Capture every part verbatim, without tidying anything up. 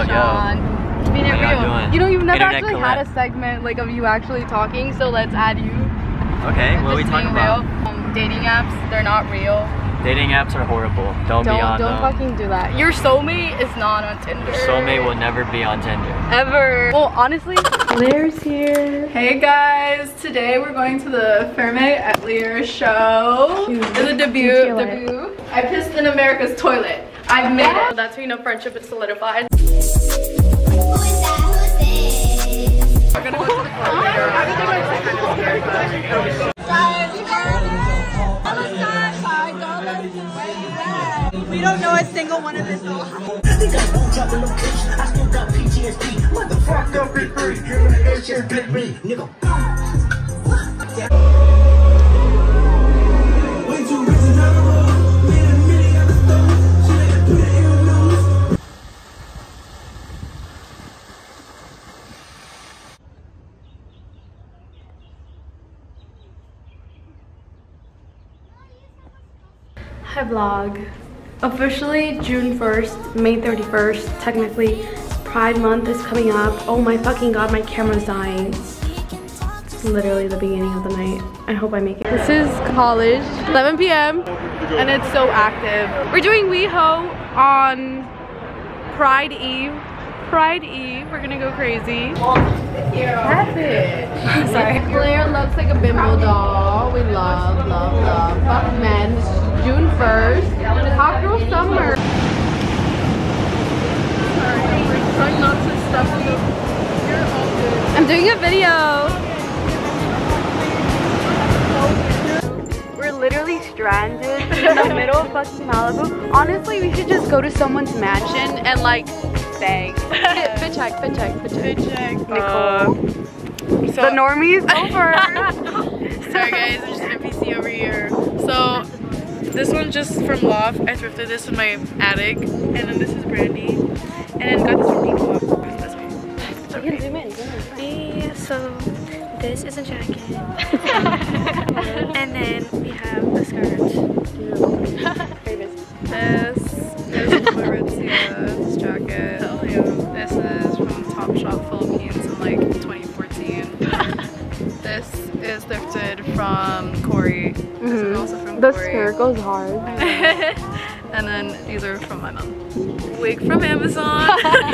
going Yo. on? Keeping it real. Doing? You know, you've never Internet actually collect. had a segment like of you actually talking, so let's add you. Okay, what are we talking about? Um, dating apps, they're not real. Dating apps are horrible. Don't, don't be on don't them. Don't fucking do that. Your soulmate is not on Tinder. Your soulmate will never be on Tinder. Ever. Well, honestly, Lear's here. Hey guys, today we're going to the Ferme at Lear show. It's a debut. debut. I pissed in America's toilet. I've made it. That's how you know friendship is solidified. Who is that? Who's we're gonna go to the club later. I think I'm like kind of scared, but we don't know a single one of his songs. I think I won't jump in the bitch. I still got P T S D. Motherfucker, big three. You're an Asian big me, nigga. Way too rich and out of road. Made a million out of stone. She let it put it in her nose. Hi vlog. Officially June first, May thirty-first, technically Pride Month is coming up. Oh my fucking god, my camera's dying. It's literally the beginning of the night. I hope I make it. This is college, eleven p m and it's so active. We're doing WeHo on Pride Eve. Pride Eve, we're gonna go crazy. That's it. Sorry. Claire looks like a bimbo doll. We love, love, love. Fuck men. June first. Hot girl summer. Sorry, we're trying not to stuff you. You're all good. I'm doing a video. We're literally stranded in the middle of fucking Malibu. Honestly, we should just go to someone's mansion and like bang. Fit check, fit check, fit check. Fit check. Nicole. Uh, so the normie's over. Sorry guys, I'm just an N P C over here. So this one's just from Loft. I thrifted this in my attic. And then this is Brandy. And then got this from Depot. This one. Okay. You can zoom in, zoom in. Yeah, so this is a jacket. And then we have the skirt. This is from Aritzia, this jacket. Hell yeah. This is from Topshop Philippines in like twenty fourteen. This is thrifted from Corey. This mm-hmm. is also from the Corey. The skirt goes hard. And then these are from my mom. Wig from Amazon.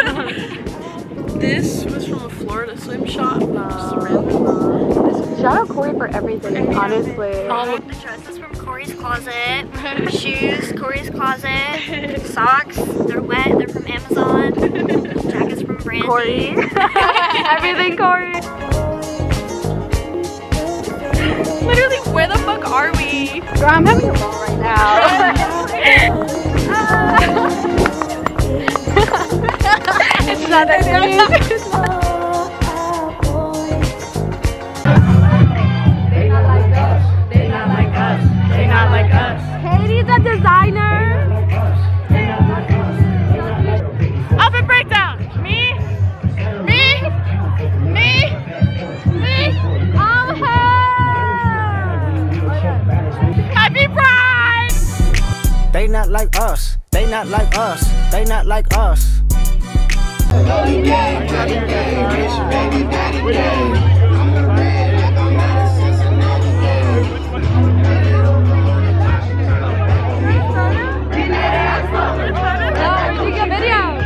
This was from a Florida swim shop. Just random. Shout out Corey for everything, honestly. Um, the dress is from Corey's closet. Shoes, Corey's closet. Socks, they're wet, they're from Amazon. Jackets from Brandy. Corey. Everything Corey. Literally, where the fuck are we? Girl, I'm having a ball right now. It's not that serious. They not like us. They not like us. They not like us. Katie's a designer. Outfit breakdown. Me. Me. Me. Me. Oh, Happy Pride! They not like us. They not like us. They not like us. Daddy gang, daddy gang, rich baby daddy gang. I'm the red like I'm Madison Cincinnati gang. Oh, we took a video.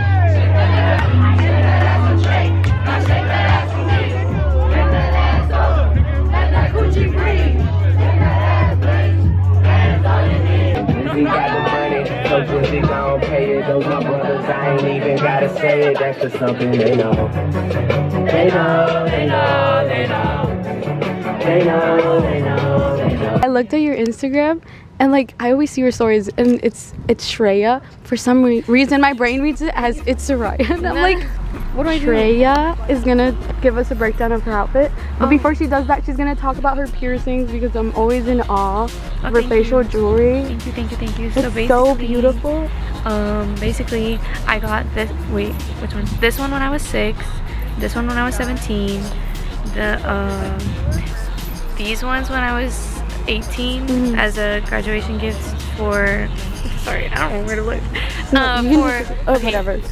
Those my brothers, I ain't even gotta say it, that's just something they know. They know, they know, they know. They know, they know, they know. I looked at your Instagram and like I always see your stories and it's it's Shreya. For some re reason my brain reads it as it's Soraya. And I'm like, what do I do? Shreya is gonna give us a breakdown of her outfit. But oh. before she does that, she's gonna talk about her piercings because I'm always in awe of oh, her facial you. jewelry. Thank you, thank you, thank you. It's so, so beautiful. Um, basically, I got this. Wait, which one? This one when I was six. This one when I was seventeen. The um, these ones when I was eighteen mm. as a graduation gift for. Sorry, I don't know where to look. No, um, you for just, oh, okay, whatever.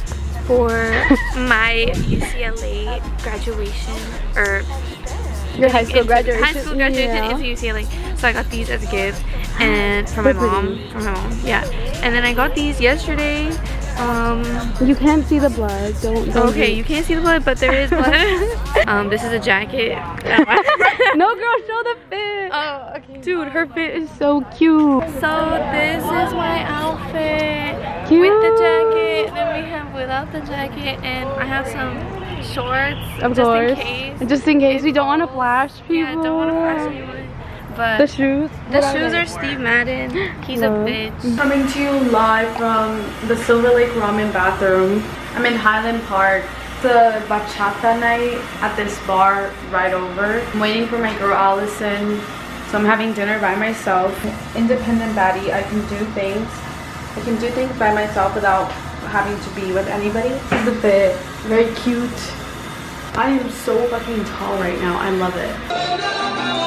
for my U C L A graduation, or your high school graduation. High school graduation yeah. into U C L A. So I got these as a gift, and from my mom. From my mom, yeah. And then I got these yesterday. Um, you can't see the blood. Don't. don't okay, you can't see the blood, but there is blood. um, this is a jacket. No, girl, show the fit. Oh, okay. Dude, her fit is so cute. So this is my outfit Cute. with the jacket. Then we have without the jacket, and I have some shorts. Of just course. in case. Just in case we don't want to flash people. Yeah, I don't want to flash anyone. But the shoes. The shoes are Steve Madden. He's Love. a bitch. Coming to you live from the Silver Lake Ramen bathroom. I'm in Highland Park. The bachata night at this bar right over. I'm waiting for my girl Allison, so I'm having dinner by myself. Independent baddie. I can do things. I can do things by myself without having to be with anybody. This is the fit. Very cute. I am so fucking tall right now. I love it.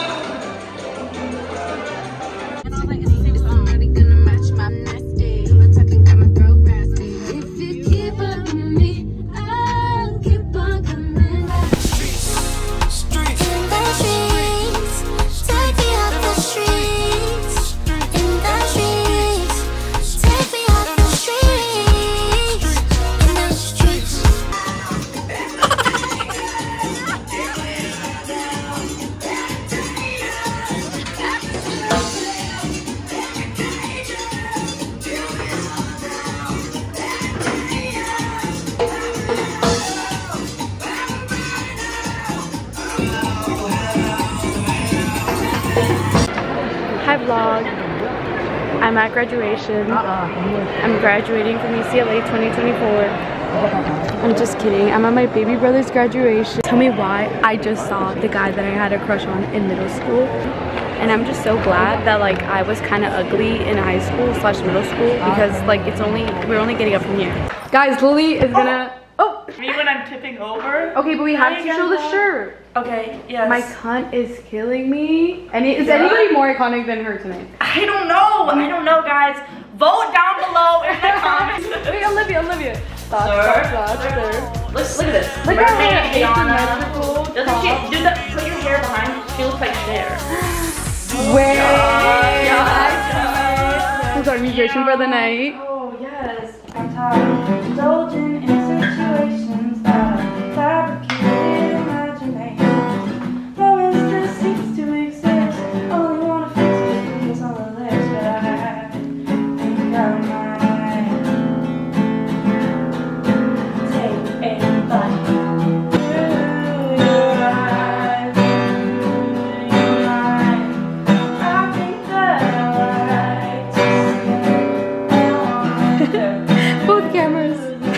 Hi vlog. I'm at graduation. I'm graduating from U C L A twenty twenty-four. I'm just kidding. I'm at my baby brother's graduation. Tell me why I just saw the guy that I had a crush on in middle school. And I'm just so glad that like I was kind of ugly in high school slash middle school, because like it's only, we're only getting up from here. Guys, Lily is gonna, oh! Me when I'm tipping over. Okay, but we have to show the shirt. Okay, yes. My cunt is killing me. And is anybody more iconic than her tonight? I don't know. I don't know, guys. Vote down below in the comments. Wait, Olivia, Olivia. Thoughts, Sir? thoughts, thoughts, sir. Look, look at this. Look at her Mermaid asymmetrical Doesn't top. she do that? Put your hair behind. She looks like there. Wait. Yeah. Who's our musician for the night? Oh yes. I'm tired. Indulging in situations that are fabricated imagination. No instance seems to exist. Only wanna fix the things on the list, but I think I might take a bite. Through your eyes, through your mind. I think that I like to see. Both cameras.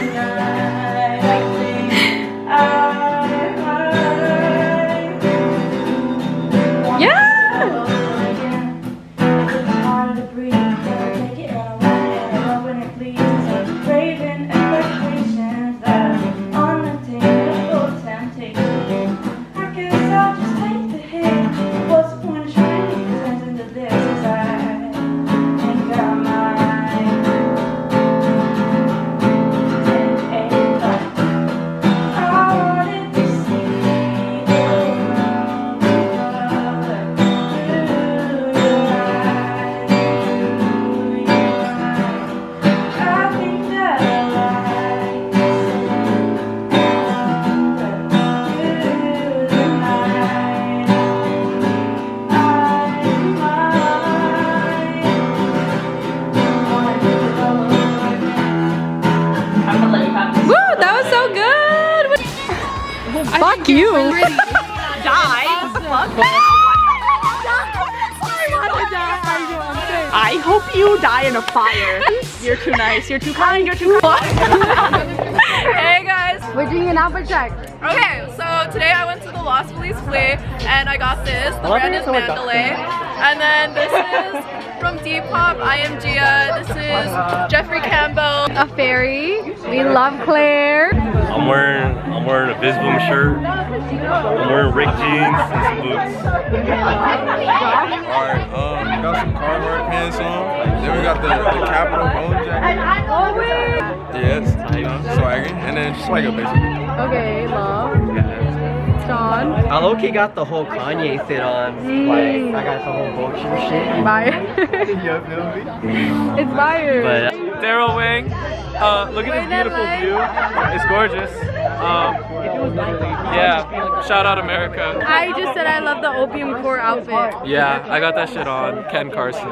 Fuck you. Die. I hope you die in a fire. You're too nice. You're too kind. You're too kind. Hey guys. We're doing an outfit check. Okay, so today I went to the Lost Police Flea and I got this, the brand is Mandalay. And then this is from Depop, I am Gia. This is Jeffrey Campbell. A fairy. We love Claire. I'm wearing I'm wearing a Visboom shirt. I'm wearing Rick jeans and some boots. Alright, um, we got some Carhartt pants on. Then we got the, the Capital bone jacket. Oh wait. Yes, you know, swagging, and then swagger basically. Okay, love. John. I low-key got the whole Kanye fit on. Mm. Like, I got the whole vulture shit. Fire. You feel me? It's fire. But, Daryl Wing, uh, look at this beautiful view. It's gorgeous. Um, yeah, shout out America. I just said I love the opium core outfit. Yeah, I got that shit on. Ken Carson.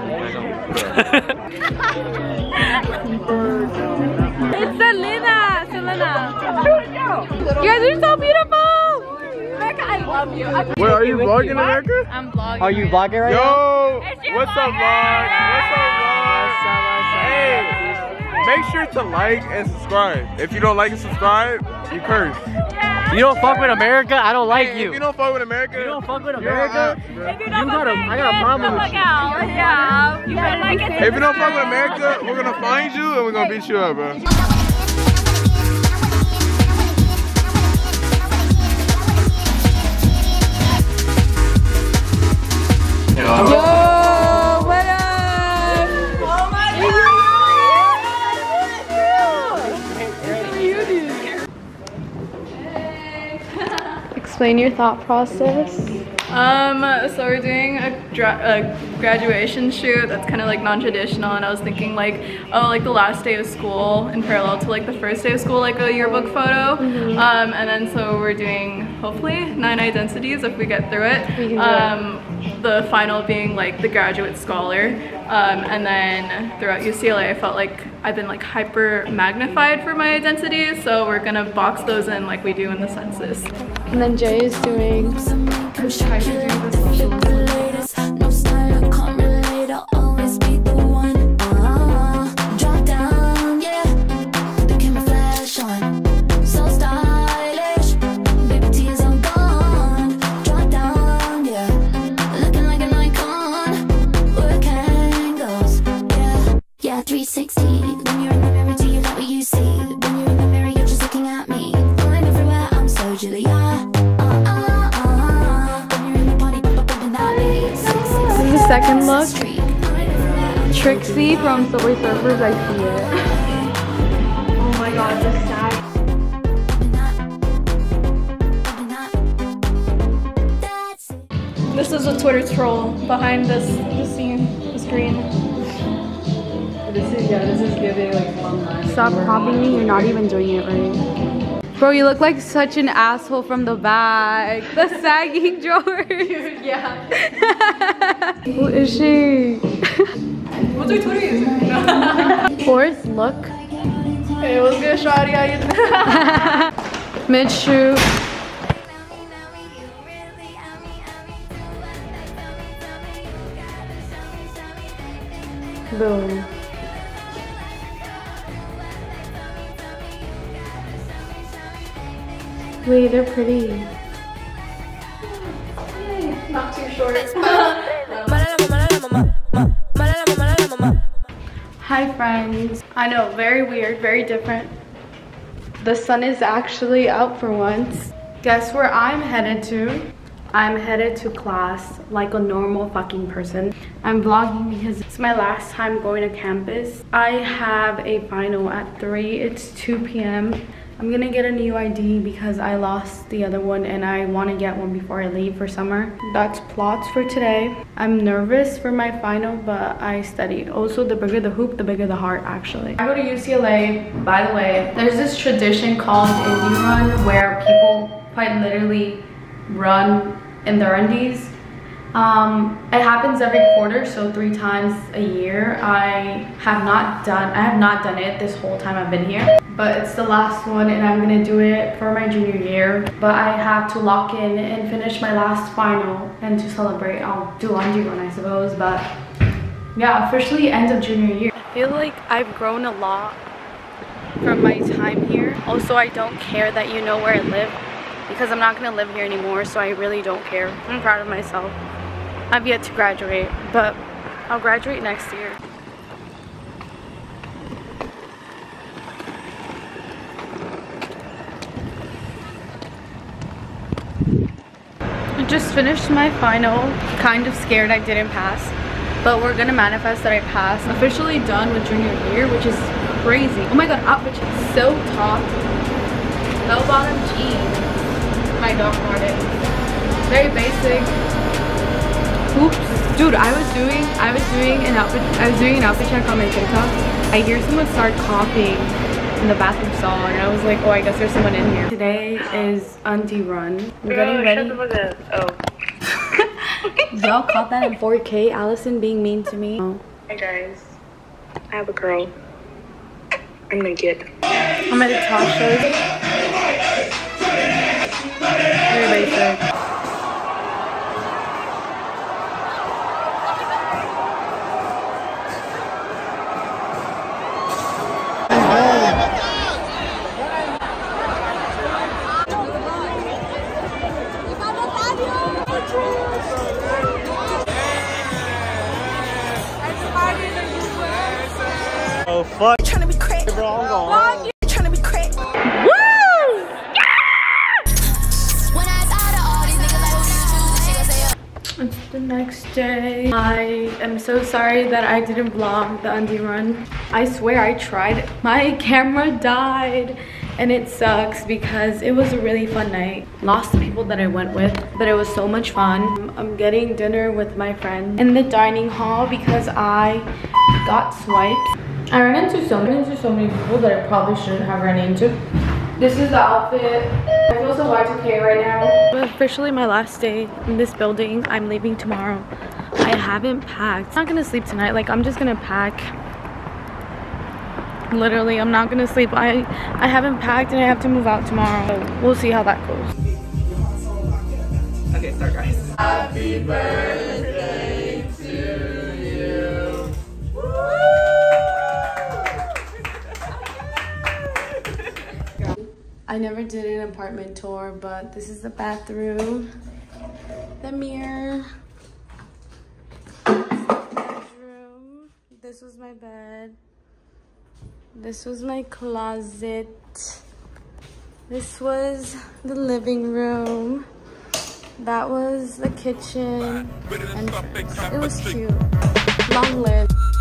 It's Selena. Selena. You guys are so beautiful. America, I love you. I'm Wait, are you vlogging America? I'm vlogging. are you vlogging right now? Yo, what's up, vlog? What's up, vlog? Hey, make sure to like and subscribe. If you don't like and subscribe, you curse. You don't fuck with America, I don't like Hey, you. If you don't fuck with America, You don't fuck with you're America, out, bro. you got a, I got a problem with you. Yeah. You better like it. If you don't fuck with America, we're gonna find you and we're gonna beat you up, bro. Yo, what up? Oh my god! Explain your thought process. Um, so we're doing a, a graduation shoot that's kind of like non-traditional, and I was thinking like, oh, like the last day of school in parallel to like the first day of school, like a yearbook photo. Mm-hmm. Um, and then so we're doing hopefully nine identities if we get through it. We can do um, it. The final being like the graduate scholar. Um, and then throughout U C L A, I felt like I've been like hyper magnified for my identity, so we're gonna box those in like we do in the census. And then Jay is doing three sixty. When you're in the mirror, do you like what you see? When you're in the mirror, you're just looking at me. Going everywhere, I'm so Julia. Uh, uh, uh. When you're in the party, bumping that beat. This is the second look. Trixie from Subway Surfers, I see it. Oh my god, this sad. This is a Twitter troll behind this the scene, the screen. This is, yeah, this is giving like fun line. Stop copying me, you're not even doing it right. Bro, you look like such an asshole from the back. The sagging drawers. Dude, yeah. Who is she? What's your Twitter username? Fourth look. Hey, what's good, shawty? How you doing? Mid shoot. Boom. Wait, they're pretty. Not too short. Hi friends. I know, very weird, very different. The sun is actually out for once. Guess where I'm headed to? I'm headed to class like a normal fucking person. I'm vlogging because it's my last time going to campus. I have a final at three. It's two p m I'm gonna get a new I D because I lost the other one and I want to get one before I leave for summer. That's plots for today. I'm nervous for my final, but I studied. Also, the bigger the hoop, the bigger the heart, actually. I go to U C L A, by the way. There's this tradition called Indie Run where people quite literally run in their undies. Um, it happens every quarter, so three times a year. I have not done, I have not done it this whole time I've been here, but it's the last one and I'm gonna do it for my junior year. But I have to lock in and finish my last final, and to celebrate, I'll do laundry run, I suppose. But yeah, officially end of junior year. I feel like I've grown a lot from my time here. Also, I don't care that you know where I live, because I'm not gonna live here anymore, so I really don't care. I'm proud of myself. I've yet to graduate, but I'll graduate next year. I just finished my final. Kind of scared I didn't pass, but we're gonna manifest that I passed. Officially done with junior year, which is crazy. Oh my god, outfit check. Silk top, bell bottom jeans, my Doc Martens. Very basic. Oops. Dude, I was doing I was doing an outfit I was doing an outfit check on my TikTok. I hear someone start coughing in the bathroom stall and I was like, oh, I guess there's someone in here. Today is undie run. We're getting ready. Oh. Y'all caught that in four K. Allison being mean to me. Oh. Hey guys, I have a girl. I'm naked. I'm at a Tasha's. Very basic. Oh fuck. Trying to be crazy, bro, I'm going. Trying to be crazy. Woo! When I thought of all these niggas, like, who you choose? She gon' say, oh. It's the next day. I am so sorry that I didn't vlog the undie run. I swear I tried. My camera died and it sucks because it was a really fun night. Lost the people that I went with, but it was so much fun. I'm getting dinner with my friend in the dining hall because I got swiped. I ran into so many, into so many people that I probably shouldn't have ran into. This is the outfit. I feel so Y two K right now. It's officially my last day in this building. I'm leaving tomorrow. I haven't packed. I'm not gonna sleep tonight. Like, I'm just gonna pack. Literally, I'm not gonna sleep. I, I haven't packed and I have to move out tomorrow. So we'll see how that goes. Okay, start guys. Happy birthday to you. I never did an apartment tour, but this is the bathroom, the mirror, bedroom. This was my bed. This was my closet. This was the living room. That was the kitchen. And it was cute. Long live.